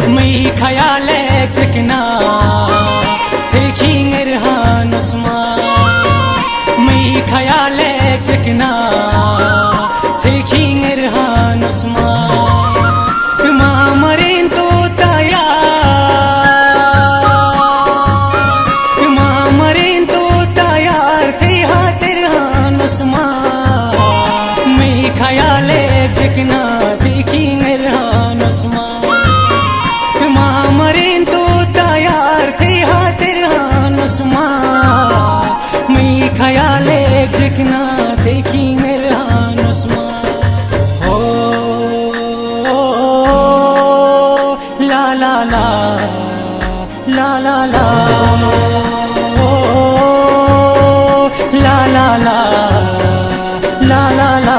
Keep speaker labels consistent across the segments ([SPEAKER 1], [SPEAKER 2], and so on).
[SPEAKER 1] मई ख्याले जकना थे खींगर हानुस्मा मई ख्याले जकना थे खींगर हानुस्मा मामरें तो ताया मामरें तो तायार थे हातिर हानुस्मा मई ख्याले जकना थे खींगर हानुस्मा मामरें तो तायार थे हातिर हानुस्मा मई ख्याले जकना थे खींगर हानुस्मा ओ ला ला ला ला ला ला ओ ला ला ला ला ला ला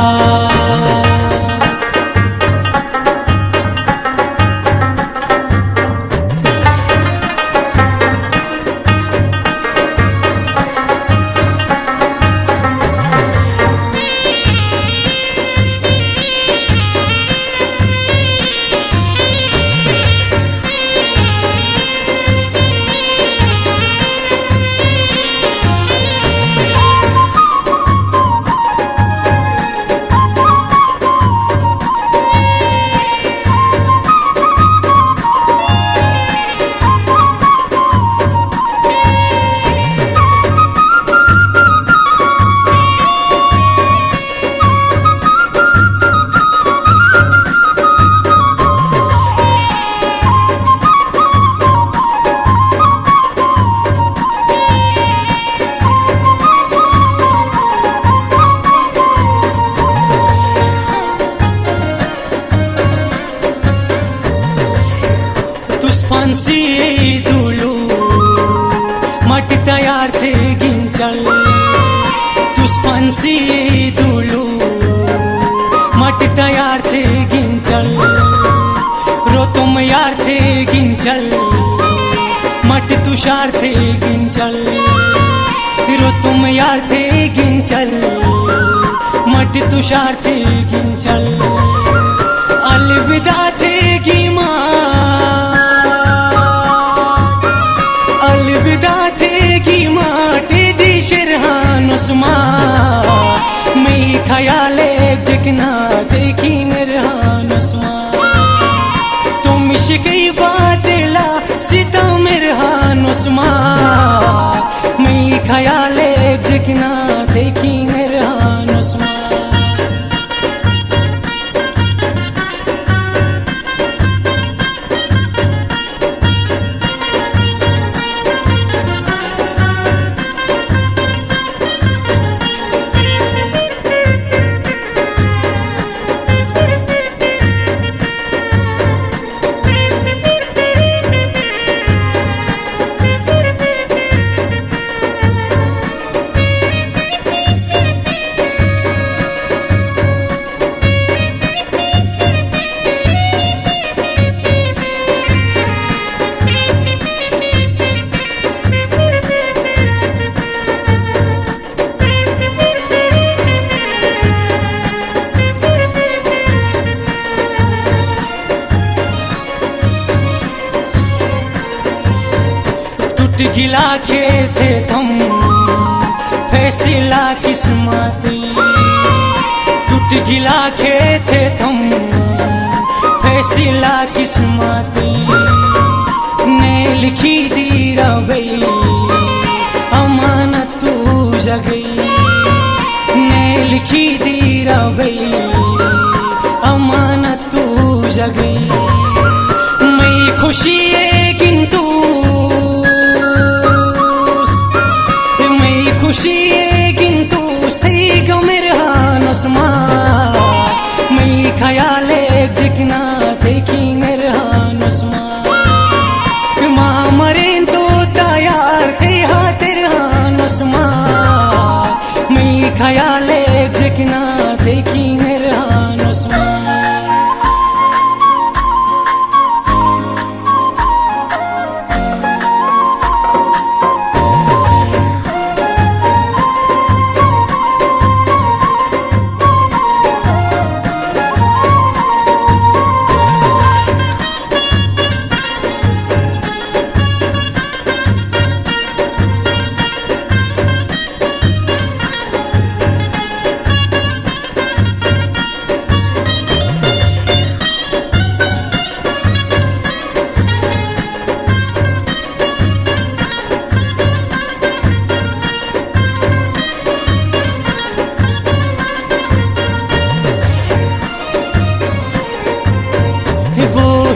[SPEAKER 1] फांसी दूलू मट तैयार थे गिंचल तुस फांसी दूलू मट तैयार थे गिंचल रो तुम यार थे गिंचल मट तुषार थे गिंचल रो तुम यार थे गिंचल मट तुषार थे गिंचल अलविदा थे गिमा अलविदा थे की माटे दी शिरहानुस्मा मई ख्याले जकना थे खींगर हानुस्मा तुम शिकई बातिला सीता मेरे हानुस्मा मई ख्याले जकना थे खींगर हानुस्मा गिला के थे तुम फैसला किस्मती टूट गिला के थे तुम फैसला किस्मती ने लिखी दी रवई अमानत तू जगई ने लिखी दी रवई अमानत तू जगई मैं खुशी है किंतु खुशी किंतु स्थी गमेर हानुस्मा मई ख्याले जकना थे खींगर हानुस्मा मामरें तो तायार थे हातिर हानुस्मा मई ख्याले जकना थे खींगर हानुस्मा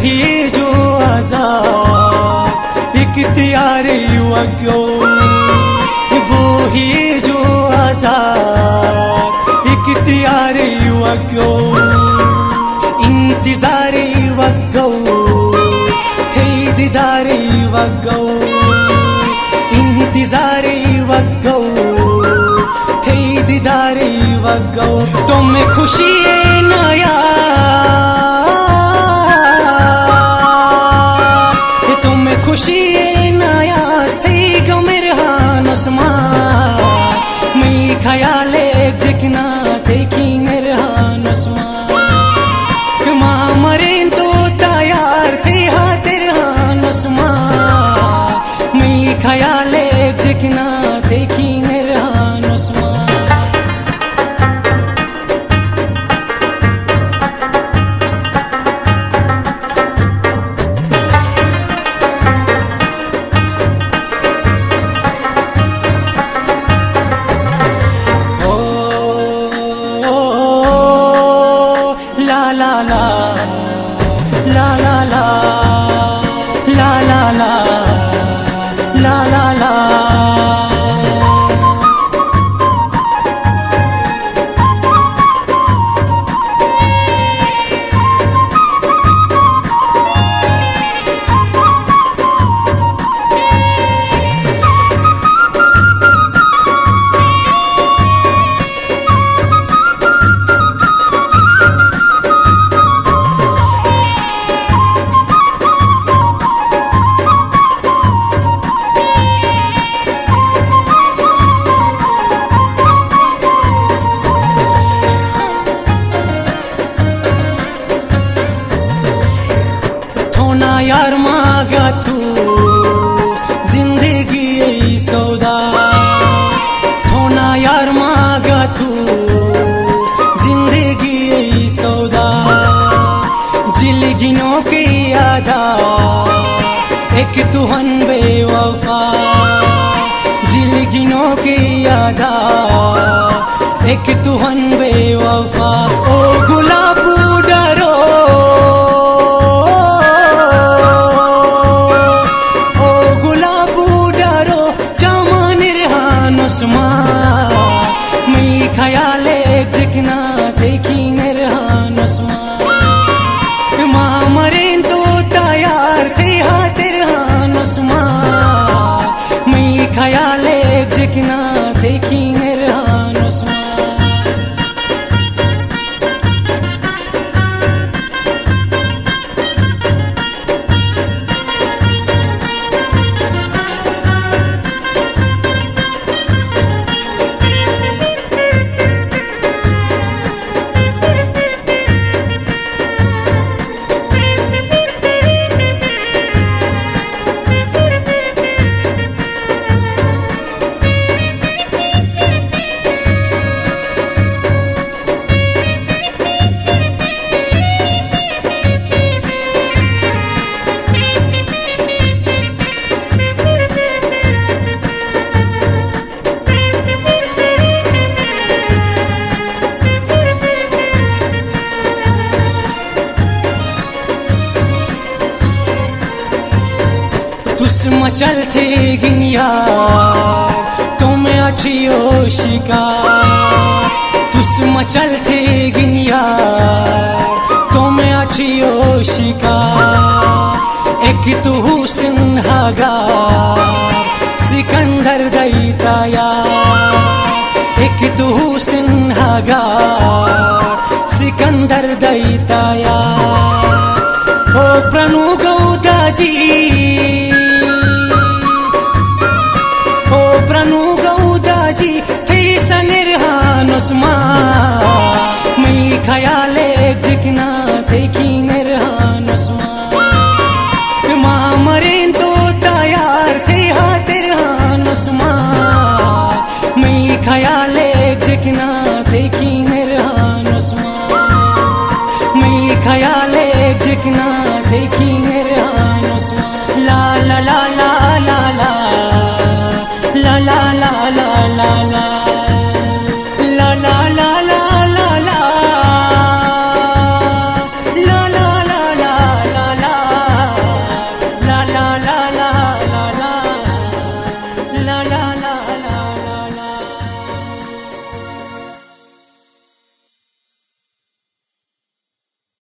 [SPEAKER 1] ही जो आज़ाद इख्तियार वगो, वो ही जो आज़ाद इख्तियार वगो, इंतजार वगो थे दीदार वगो, इंतजार वगो थे दीदार वगो। तुम खुशी नया खुशी नया थी गो मेरे हानसमा, मैं ख्याले जिकना देखी मेरे हानसमा, माँ मरे तो तैयार थे हा तेरे हानसमा, मैं ख्याले जिकना देखी मेरे हानसमा। यार मांगा तू जिंदगी सौदा, थोना यार मांगा तू जिंदगी सौदा, जिलगिनों के यादा एक तुहन बेवफा, जिलगिनों के यादा एक तुहन बेवफा। ओ गुलाब डरो मैं ख्याले जिकना देखी मेरे हानसमा, माँ मरे तो तैयार थे हा तेरे हानसमा, मैं ख्याले जिकना देखी मेरे हानसमा। तुस मचल थे गिनियार तुम अठियो शिकार, तुस मचल थे गिनियार तुम अठियो शिकार, एक तू सिन्हागार सिकंदर दैता यार, एक तू सिन्हागार सिकंदर दैता यार। ओ प्रणु गौदा जी, ओ प्रणु गौदा जी थे सनेर हानसमा, मैं ख्याले जिकना देखी मेरे हानसमा, माँ मरे तो तैयार थे हा तेरे हानसमा, मैं ख्याले जिकना देखी मेरे हानसमा, मैं ख्याले जिकना देखी